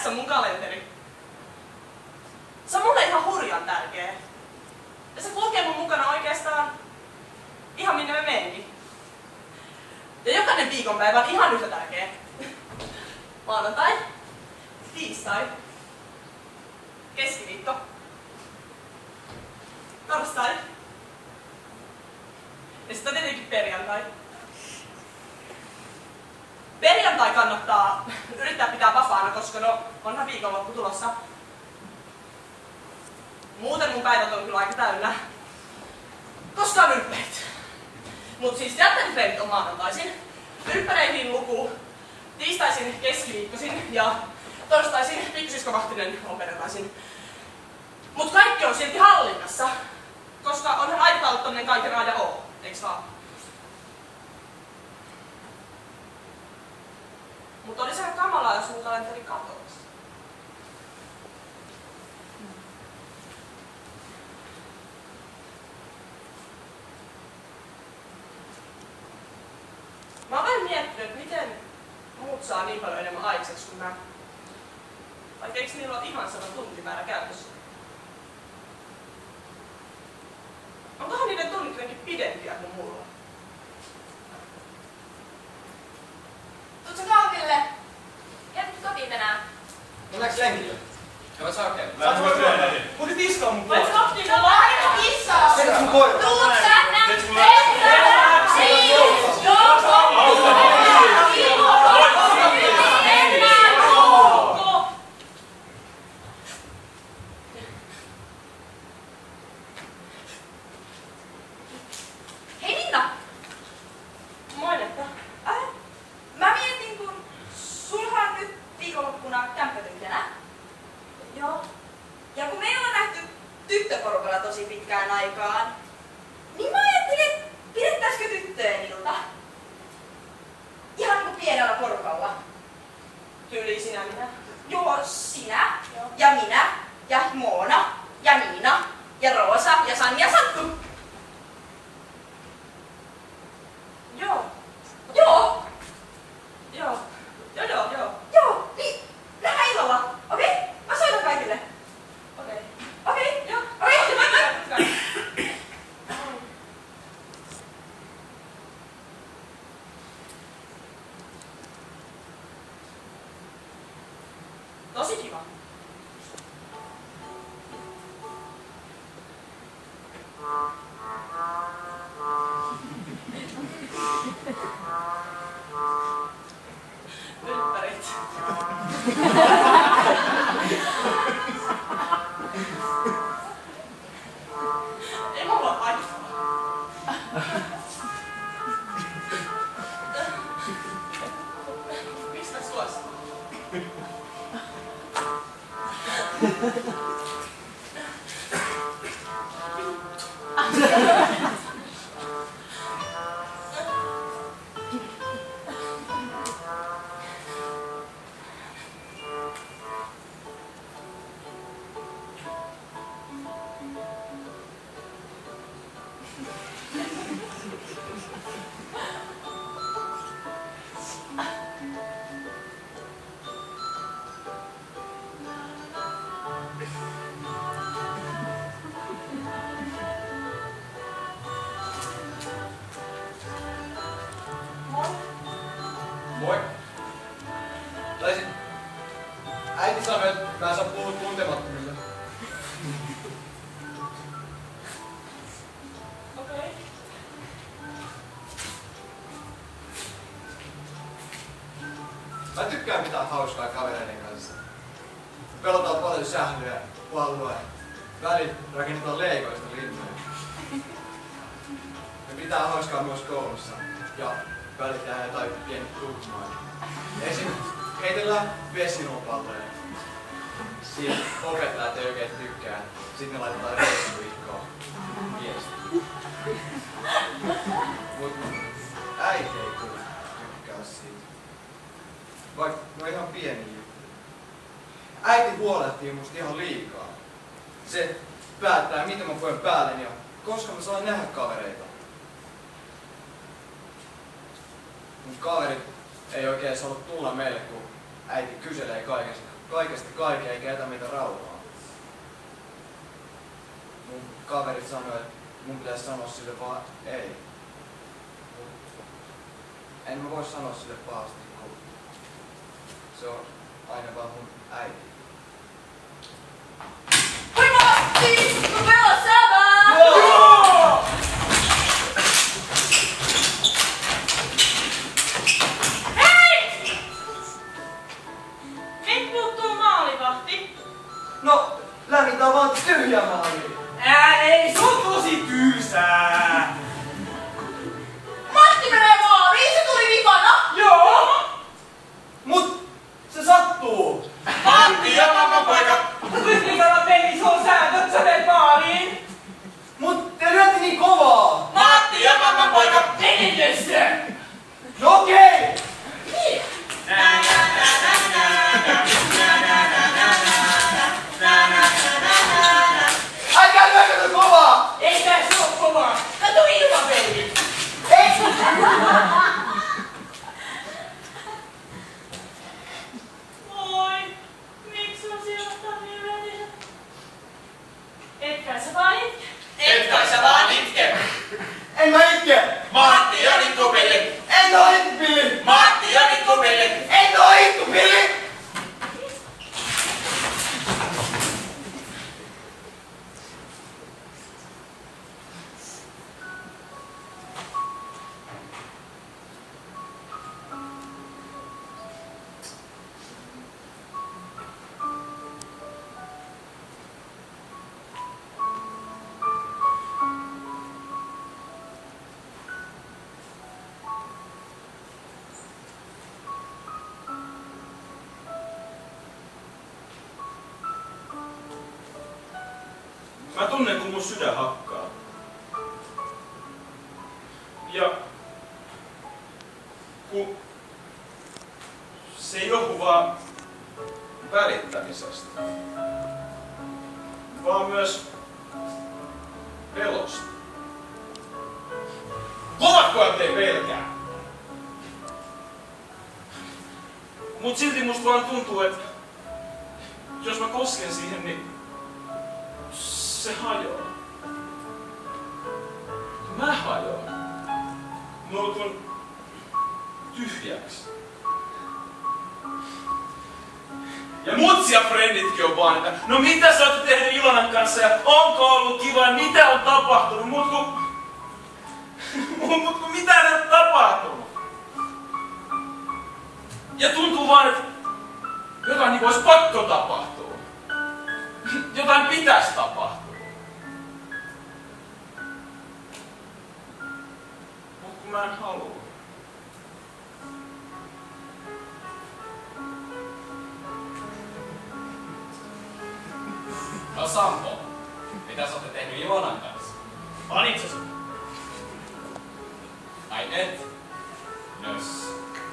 Tässä on mun kalenteri. Se on mulle ihan hurjan tärkeä. Ja se kulkee mun mukana oikeastaan ihan minne me menenkin. Ja jokainen viikonpäivä on ihan yhtä tärkeä. Maanantai, tiistai, keskiviikko, torstai ja sitten on tietenkin perjantai. Perjantai kannattaa yrittää pitää vapaana, koska no onhan viikonloppu tulossa. Muuten mun päivät on kyllä aika täynnä, koska on ylppeet. Mut siis teatteritreenit on maanantaisin, ylppäreihin luku, tiistaisin, keskiviikkoisin ja torstaisin Pikkusisko Vahtinen on perjantaisin. Mut kaikki on silti hallinnassa, koska onhan aikataulut tommonen kaiken A ja O, eiks vaan? Mut oli se kamalaa, jos mun kalenteri katoisi. Mä oon vähän miettinyt, että miten muut saa niin paljon enemmän aikaiseksi kuin mä. Vaikka eiks niillä ole ihan sama tuntimäärä käytössä? Onkohan niiden tunnit jotenkin pidempiä kuin mulla? Tuut sä kahville? Jätkö kotiin tänään? Mennäänkö lenkille? Joo, se on okei. Kuinka tiskaa mun Voit koira? kohtiin mulla aina Kissaa! Sekä sun koira? Tuut sä Hei Minna! Mainetta. Mä mietin, kun sulhan on nyt viikonloppuna kämppätyntänä. Joo. Ja kun me ollaan nähty tyttöporukalla tosi pitkään aikaan, niin mä ajattelin, että pidettäisikö tyttöjen ilta? Ihan niinku pienellä porukalla. Tyyli sinä minä. Joo, sinä ja minä ja Moona ja Niina ja Roosa ja Sanja Sattu. Joo. Joo, Joo. Joo. joo, niin nähdään illalla, okei? Mä soitan kaikille. Okei. Joo. Okei, Okei. Tosi kiva. Ylppärit. Ei mulla ole haittaa. Mistä suosta? Moi. Taisin... Äiti sanoi, että mä en saa puhua tuntemattomille. Okei. Mä tykkään pitää hauskaa kavereiden kanssa. Pelataan paljon sählyä, palloa ja välit rakennetaan leikoista linnoja. Me pitää hauskaa myös koulussa ja välit tehdään jotain pieni tuhmaa. Esim. Heitellään vesinopalloja. Siinä opettajat ei oikein tykkää. Sitten me laitetaan reissuikkoon viesti. Mut äiti ei kyllä tykkää siitä. Vaikka no ihan pieni juttu. Äiti huolehtii musta ihan liikaa. Se päättää mitä mä voin päälleni ja koska mä saan nähdä kavereita. Mut kaverit ei oikein saa tulla meille kun äiti kyselee kaikesta kaikesta kaiken eikä jätä meitä rauhaa. Mun kaverit sanoi, että mun pitäisi sanoa sille vaan ei. En mä voi sanoa sille pahasti, kun se on aina vaan mun äiti. Hoi Matti! Rupea sävää! Joo! Hei! Nyt puuttuu maalivahti. No, lämmitään vaan tyhjä maali. Ei, se on tosi tyysää. Matti menee maaliin! Se tuli vikana! Joo! Mut se sattuu. Matti ja mamman paikka! Vikana peli, se on sääntö, sä teet maaliin. Mut te lyötte niin kovaa. Matti ja mamman paikka! Menetessä! No okei! Älkää lyökö kovaa! Ei tää se oo kovaa. Kato ilmapeli. Moi. Miksi on siellä niin välissä? Etkä sä vaan itke. Et kai sä vaan itke! En mä itke! Matti ja Nikkupilli! En oo ittupilli! Matti ja Nikkupilli! En oo ittupilli! Mä tunnen, kun mun sydän hakkaa. Ja kun se ei johdu vaan välittämisestä, vaan myös pelosta. Kovat pojat ei pelkää. Mut silti musta vaan tuntuu, että jos mä kosken siihen, niin se hajoaa. Mä hajoan. Muutun tyhjäksi. Ja mutsi ja frenditkin on vaan, että no mitä sä oot tehnyt Ilonan kanssa ja onko ollut kiva ja mitä on tapahtunut? Mut kun mitään ei ole tapahtunut. Ja tuntuu vaan, että jotain niin olisi pakko tapahtua. Jotain pitäisi tapahtua. Mut kun mä en halua. No Sampo, mitä sä ootte tehnyt Ilonan kanssa? Panitko sä? Ai et? Nös.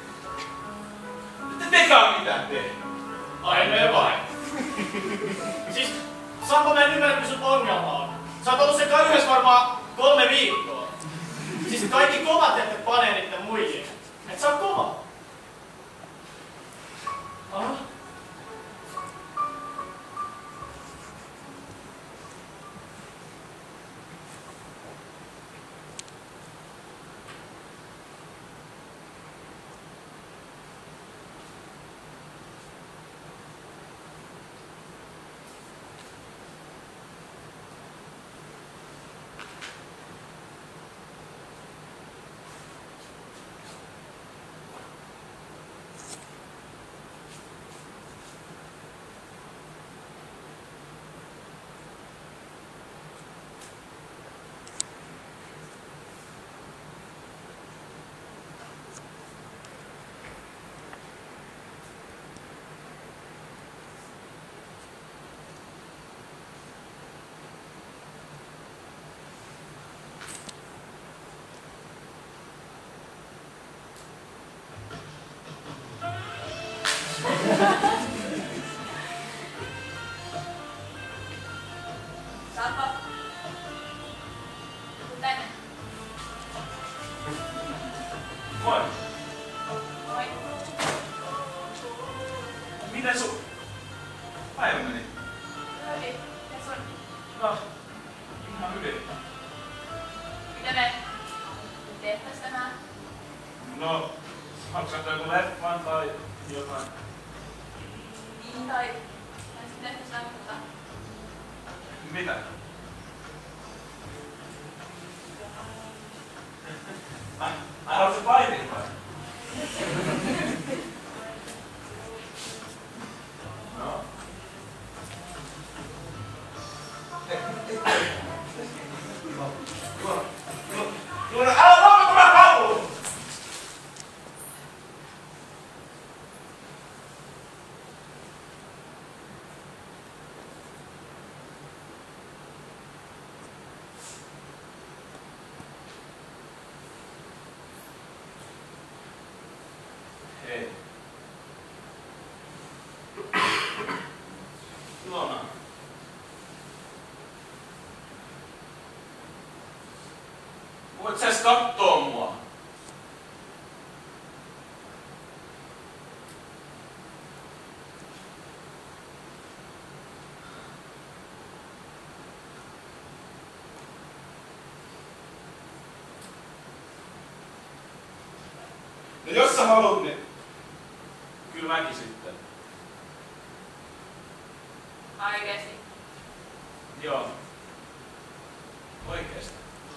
Ette tekään mitään tehnyt. Ai me vain. Siis, Sampo, mä en ymmärrä, mikä sun ongelma on. Sä oot ollut sen kai yhdessä varmaan 3 viikkoa. Siis kaikki kovat ette panee niitten muihin. Et sä oot kova. Aha. Sampo. Tänne. Moi. Moi. Miten sun... Päivä meni. Ei, se on. No, ihan hyvin. Mitä me tehtäis tänään? No, haluatko joku leffan tai jotain? Niin, tai sitten tehtäis lämmätä. Mitä? Haluatko paitin vai? No. Älä lopeta, mä haluun! Hei. Ilona. Voit sä edes kattoo mua? No jos sä haluat, niin kyllä mäkin sitten. Oikeesti. Joo. Oikeesti.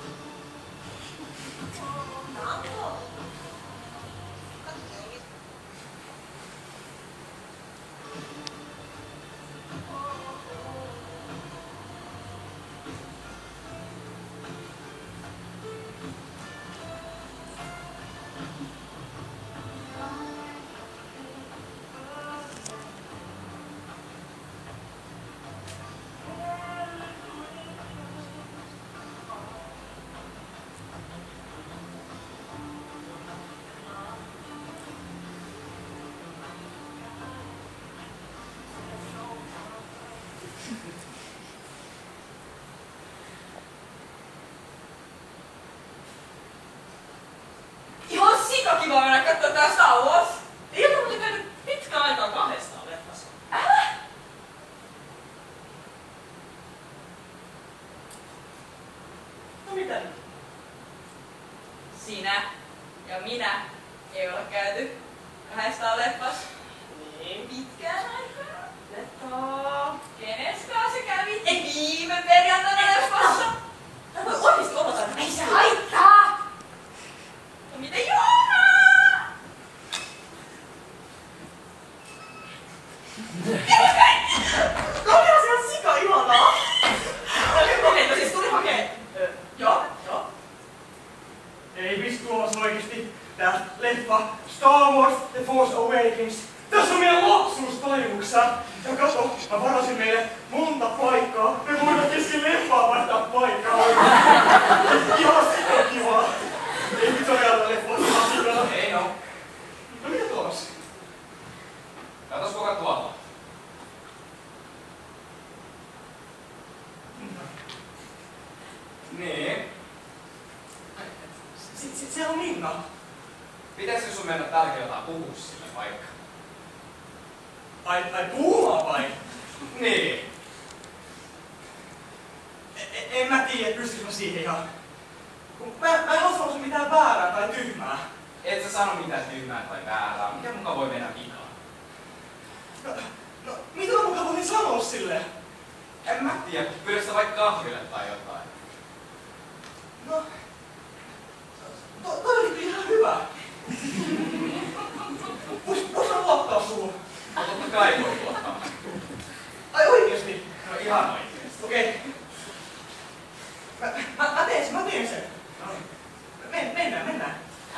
Ihan sikakiva mennä kattoo tää Star Wars. Ei ole muuten käynyt pitkään aikaa kahdestaan leffassa. No mitä nyt? Sinä ja minä ei ole käyty kahdestaan leffassa Niin. pitkään aikaa. Leffaa. Kenes kanssa kävit? Ei viime perjantaina leffassa. Tää voi oikeesti olla jotain. Ei se haittaa! No mitä Joona? Oli asiaan sika ihanaa. Okei, no siis tuli hakee. Joo. Ei vittu olas oikeesti tää leffa Star Wars The Force Awakens. Tässä on meidän lapsuustaimuksessa. Ja kato, mä varasin meille monta paikkaa. Me voidaan kesken leffaa vaihtaa paikkaa. Ihan sika kivaa. Ei vittu ajalla leffaa sikana. Ei no. No mitä tuossa? Katos kuka tuolla. Niin. Se on Minna. Pitäisikö sun mennä tälläkin jotain puhua sille vaikka? Ai puhumaan vai? Niin. En mä tiedä, pystyisikö mä siihen ihan. Mä en halua sanoa mitään väärää tai tyhmää. Et sä sano mitään tyhmää tai väärää. Mikä muka voi mennä vikaan? No, mitä mä mukaan voin sanoa silleen? En mä tiedä. Pyydät sä vaikka kahville tai jotain? No, toi oli ihan hyvä. Vois mä luottaa suun. No totta kai voi luottaa. Ai oikeesti? No ihan oikeesti. Okei. Mä teen sen. No niin. Mennään.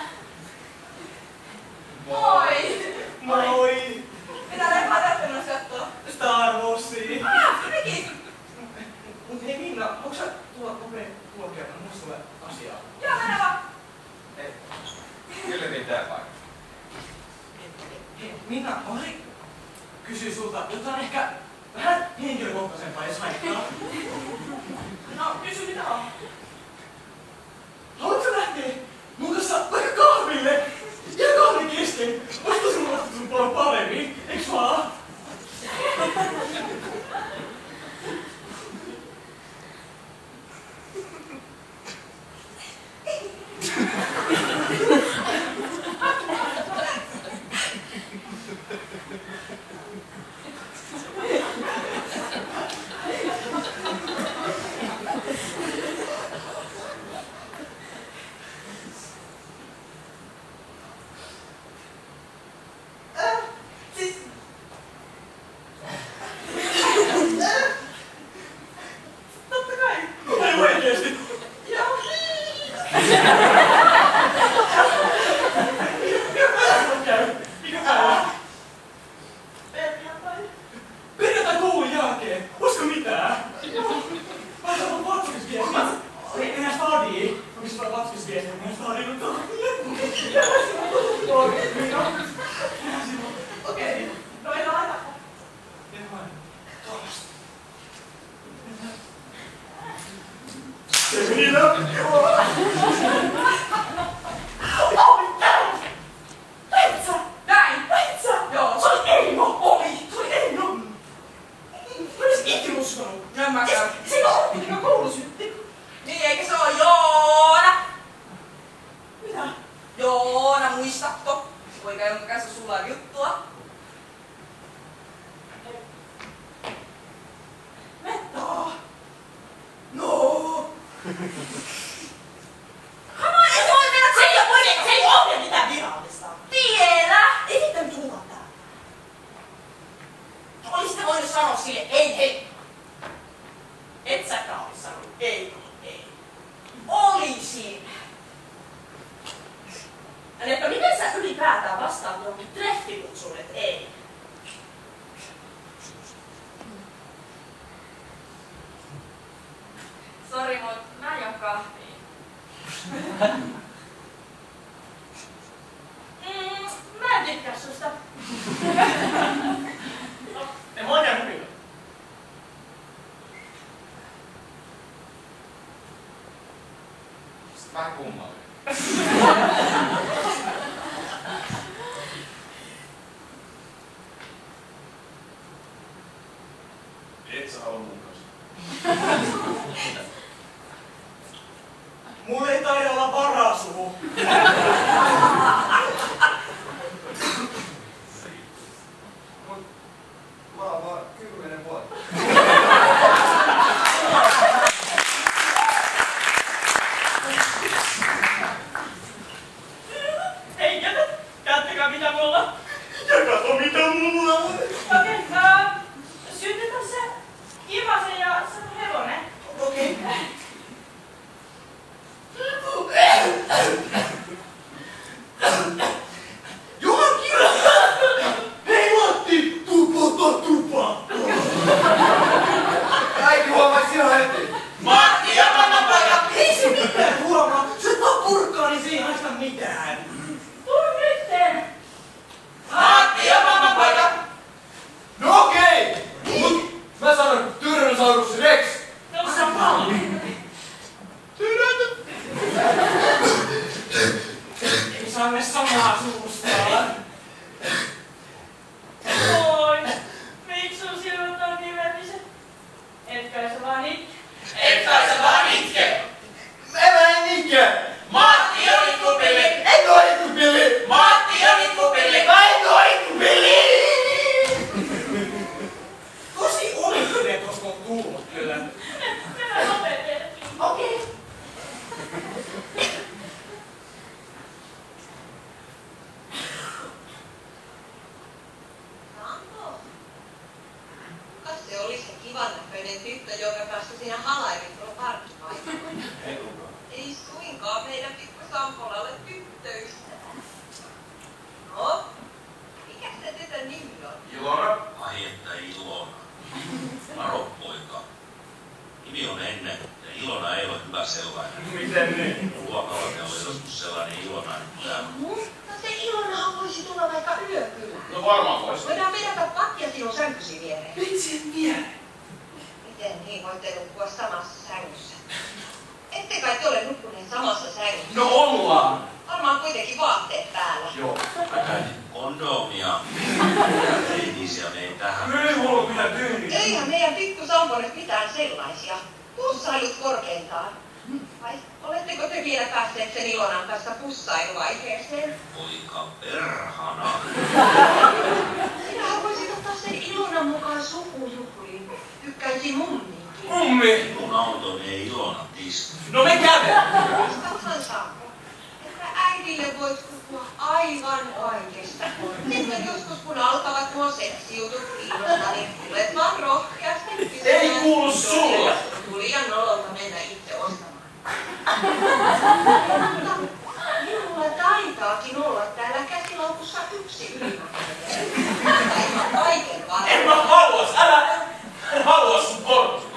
Moi! Moi! Mitä leffaa te ootte menossa kattoo? Star Warsia. Mekin! Mut hei Minna, onko sä tulla kerran musta asiaa? Joo, mennä vaan! Ei. Kyllä riittää paikka. Hei Minna, mä haluaisin kysyä sulta jotain ehkä vähän henkilökohtaisempaa, jos haittaa. No, kysy mitä on. Haluatko sä lähteä mun kanssa vaikka kahville? Ja kahden kesken. Olisiko sun vastata sun paljon paremmin? Eiks vaan? jonka kanssa sulla on juttua. Metta! No! Come on, ei voi mennä! Se ei ole mitään virallista! Vielä! Ei sitten tulla täällä. Olisitte voinut sanoa sille, ei. Et säkään olisi sanonut, ei. Olisin! Että miten sä ylipäätään vastaat johonkin treffikutsuun, et ei? Sori, mut mä juon kahvia. Mä en tykkää susta. Ei mua oikein huvita. Sitten vähän kummallinen. Et sä halua mun kanssa. Mulla ei taida olla varaa suhun. Mä oon vaan 10 vuotta. Hei, käyttäkää mitä mulla. Ja kato mitä mulla on. Okei, sytytä se Ivasen ja se hevonen. Okei. Hei Matti! Tupa! Äiti huomasi ihan heti. Matti ja mamma paikka! Ei se mitään huomaa! Se on purkkaa, niin se ei haista mitään. Tuu nytten! Matti ja mamma paikka! No okei! Mut mä sanon Tyrannosaurus Rex. No sä palli! Ei saa ne samaa suustaan. Oi, miksi sun silmät on niin veriset? Etkä sä vaan itke? Mä en ikä! Matti on itkupilli! En oo itkupilli! Matti on itkupilli! Mä en oo itkupilli! Tosi omituinen tosta on tullut kyllä. Mennään nopeasti. Okei. Sampo, kuka se oli se kivan näköinen tyttö, jonka kanssa sinä halailit tuolla parkkipaikalla? Ei kukaan. Ei suinkaan meidän pikku Sampolalle tyttöystävä. No, mikä se tytön nimi on? Ilona? Ai että Ilona. Varo poika. Nimi on Enne ja Ilona ei ole hyvä sellainen. Miten niin? Luokalla oli joskus sellainen Ilona, että... No se Ilonahan voisi tulla vaikka yökylään. No varmaan vois. Voidaan vedätä pakkia sinun sänkysi viereen. Miksi et vie? Miten niin voitte nukkua samassa sängyssä? Ette kai te ole nukkuneet samassa sängyssä? No ollaan! Varmaan kuitenkin vaatteet päällä. Joo. Mä käytin kondomia. Ei niisiä mene tähän. Ei mulla ole mitään tyyliä. Eihän meidän pikku Samponet mitään sellaisia. Pussailut korkeintaan. Vai oletteko te vielä päässeet sen Ilonan kanssa pussailuvaiheeseen? Poika perhana. Sinähän voisit ottaa sen Ilonan mukaan sukujuhliin. Tykkäisi mumminkin. Mummi! Mun auton ei Ilona tiski. No me käydään! Muistathan Sampo, että äidille voit puhua aivan oikeasta. Sitten joskus kun alkavat nuo seksijutut kiinnostaa, niin tulet vaan rohkeasti kysymään. Ei kuulu sulle! Tuli liian nololta mennä itse ostamaan. Minulla taitaakin olla täällä käsilaukussa yksi ylimäkäinen. Aivan kaiken varmaan. En mä haluas! Älä! En halua sun korvaa!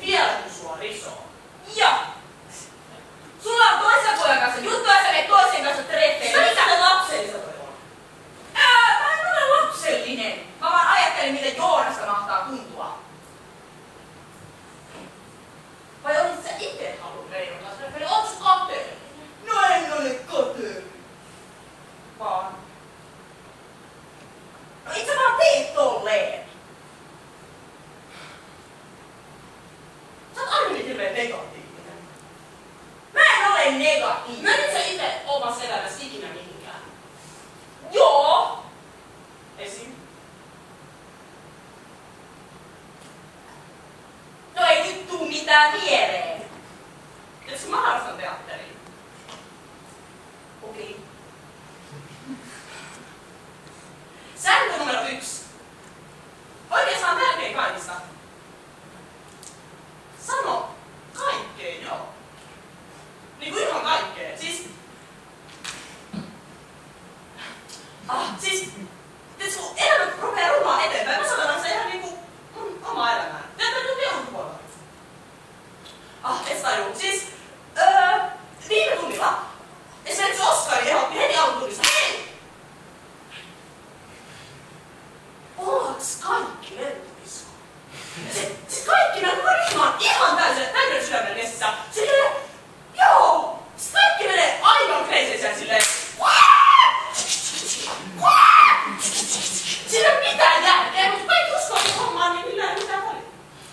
vielä kun sua risoo. Joo. Sulla on toisen pojan kanssa juttuja, sä menet toisen kanssa treffeille. Mitä lapsellista toi on? Mä en ole lapsellinen. Mä vaan ajattelin, miten Joonasta mahtaa tuntua. Vai olit sä itse halunnut Reinon kanssa treffeille? Oot sä kateellinen? No en ole kateellinen. Vaan. No itse vaan teet tolleen. Sä oot aina niin hirveen negatiivinen. Mä en ole negatiivinen. Menit sä itse omassa elämässä ikinä mihinkään? Joo. Esim. No ei nyt tuu mitään mieleen. Eikö mä harrastan teatteria? Okei. Sääntö numero 1. Oikeastaan melkein kaikista. Sano kaikkeen joo. Niinku ihan kaikkeen. Siis... Siis kun elämä rupeaa rumaa eteenpäin, mä sanon se ihan niinku omaa elämää. Tätä nyt ei ulkopuolella. Et tajuu. Siis... viime tunnilla esimerkiksi Oskari ehdotti heti alkutunnissa. Hei! Ollaanks kaikki lentoissa? Siis kaikki nämä ihan täyden sydämellisissä. Silleen, joo! Siis kaikki menee aivan kreisisiä silleen. Siinä ei mitään järkeä, mutta kaikki uskoo että hommaan, niin millään ei mitään väliä.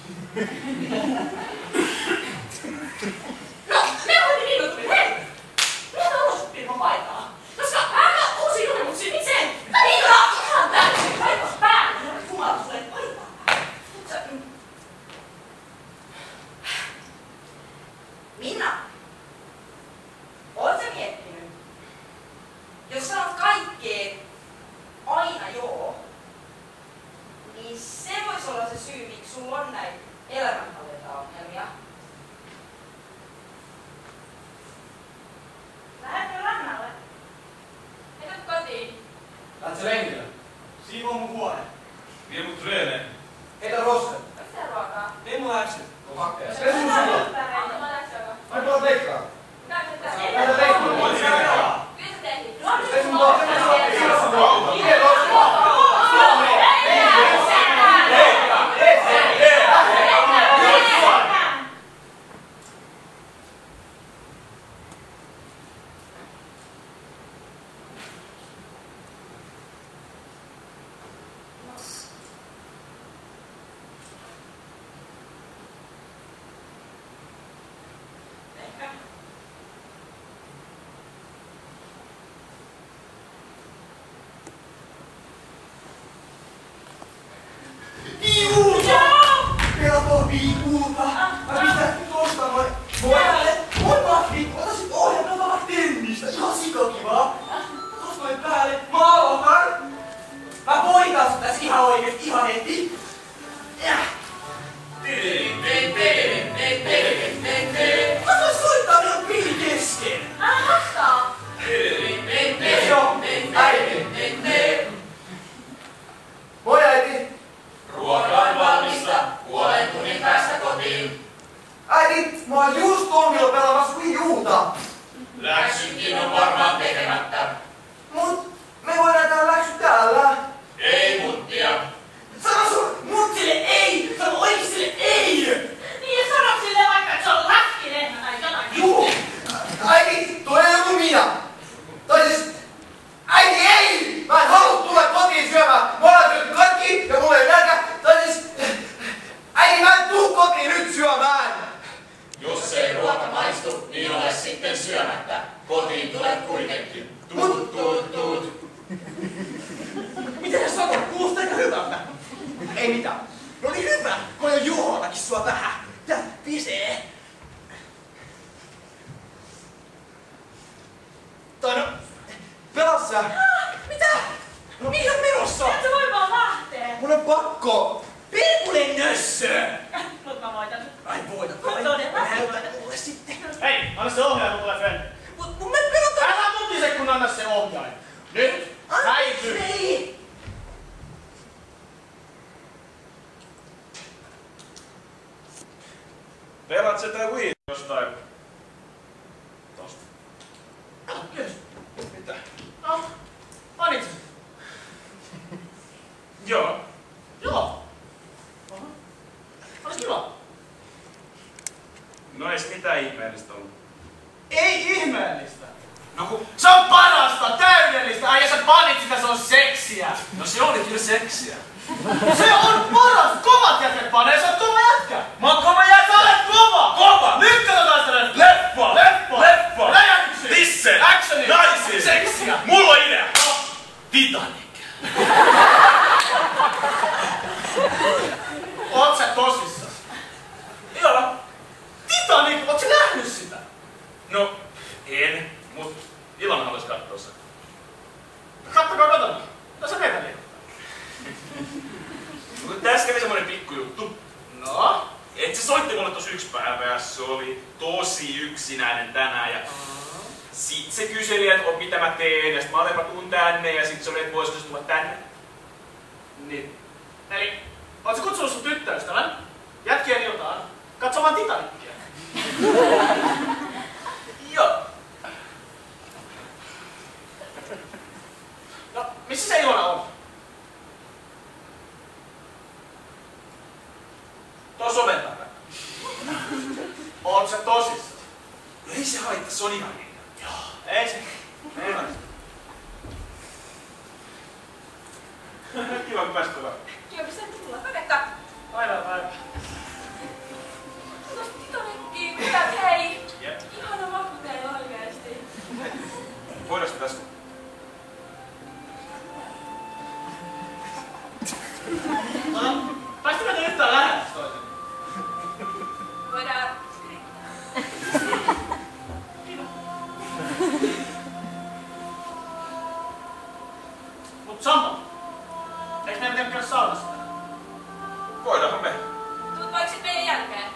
No, me oltiin viime tunnin, hei! Mitä olosuhteet on paikaa? Koska mä uusi ilmoituksia, miksei? Minä ihan täysin kaivas päälle, jumala sulle paikaa. Minna, oot sä miettinyt? Jos sanot kaikkeen aina joo, niin se voisi olla se syy, miksi sulla on näitä elämänhallintaongelmia. Lähdekö rannalle? Menet kotiin. Lähdet sä lenkillä? Siivoo mun huone. Vie mut treeneen. Heitä rosse. Mitä ruokaa? Ei mun läksy. On hakkeja. Se sun sulla. Mä läksyn. Ai tuolla leikkaa. Käytetään. Lähdä leikkiin. Voit sinä tehdä. Kyllä tehtiin. Se sun tuolla. Se sun tuolla. Vie rosse. Pelaat sä tää Wii jostain? Tosta. Kyllä. Mitä? No, panitko? Joo. Joo. Oho. Olis kiva. No ei se mitään ihmeellistä ollut. Ei ihmeellistä. No kun... Se on parasta, täydellistä. Ai ja sä panit sitä, se on seksiä. No se oli kyllä seksiä. Se on paras. Kovat jätket panee, sä oot kova jätkä. Mä oon kova jätkä! Sä olet kova! Kova! Nyt katsotaan sitä leffa! Leffa! Leffa! Leffa! Räjähdyksiä! Tisse! Actionia! Naisia! Seksiä! Mulla on idea! No. Titanic! Oot sä tosissas? Joo. Titanic, oot sä nähnyt sitä? No, en. Mut Ilona haluais kattoo sen. Kattokaa kotona. No sä teitä liikkuu. Mutta tässä kävi semmonen pikkujuttu. No? Et se soitti mulle tossa yksi päivä ja se oli tosi yksinäinen tänään ja sit se kyseli, että mitä mä teen ja sit mä olenpa tuun tänne ja sit se oli, että voisiko se tulla tänne. Niin. Eli, oot sä kutsunut sun tyttöystävän jätkien iltaan katsomaan Titanicia? Joo. No, missä se Ilona on? Tuossa oven takana. Oot sä tosissas? No ei se haittaa, se on ihan niin. Joo, ei se. Ei Kiva, kun pääsit kovaa. Kiva, kun sä tulla. Kadekka. Päivää. Tuosta Titanickiin. Hyvä, hei. Jep. Ihana maku teillä oikeesti. Voidaan sitä tässä? No, päästikö te yhtään lähellä toisen? Voidaan... Mut Sampo, eiks meidän pitänyt käydä saunassa? Voidaanhan me. Tuut vaikka sit meidän jälkeen.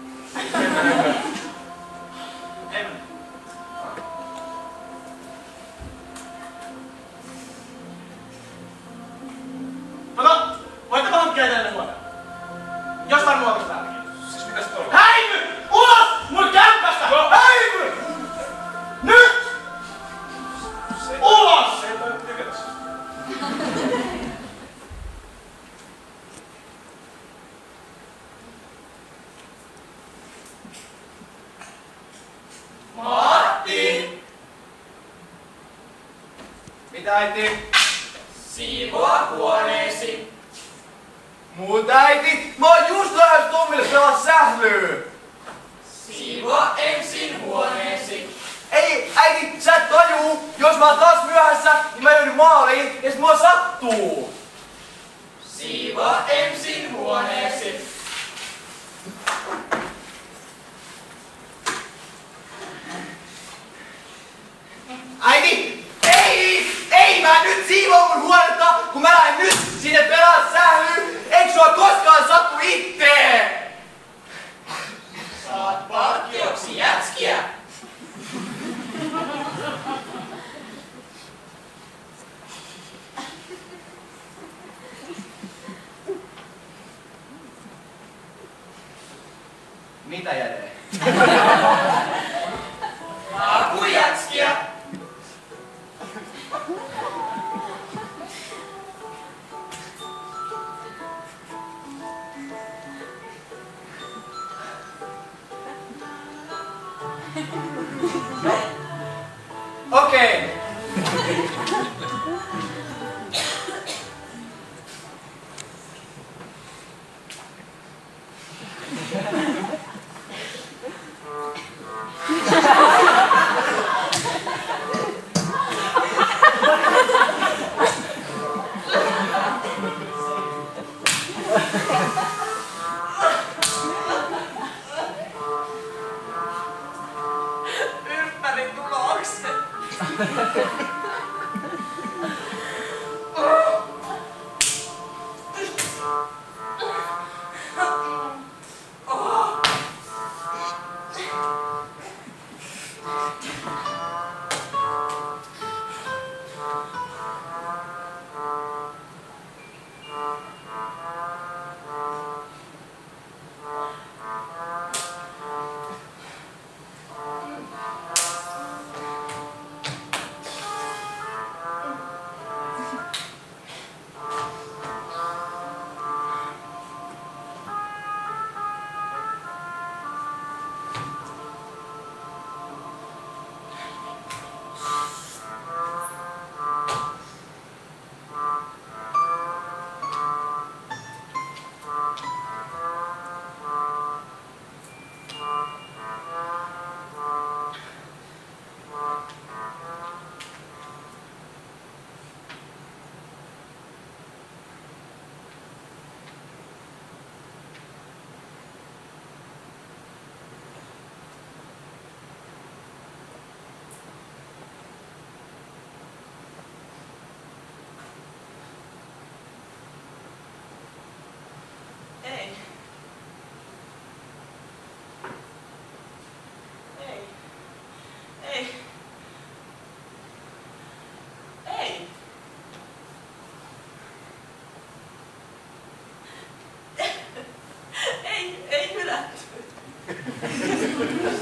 Ei mene. Kato, voitteko hankkia itsellenne huoneen? Jostain muualta täälläkin. Siis mitä sit olla? Häivy! Ulos! Mun kämppästä! Häivy! Nyt! Ulos! Se ei tainnut tykätä sitä. Matti! Mitä äiti? Siivoa huoneesi. Mut äiti, mä oon just lähes Tommille pelaa sählyä. Siivoa ensin huoneesi. Ei, äiti, sä et tajuu. Jos mä oon taas myöhässä, niin mä joudun maaliin ja sit mua sattuu. Siivoa ensin huoneesi. Äiti, ei mä nyt siivoa mun huonetta, kun mä lähden nyt sinne pelaa sählyä. Eikö sua koskaan sattu itteen? Saat partioksi jätskiä. Mitä jätee? Akujätskiä. Okei. Ympäri tulokset. Kyllä.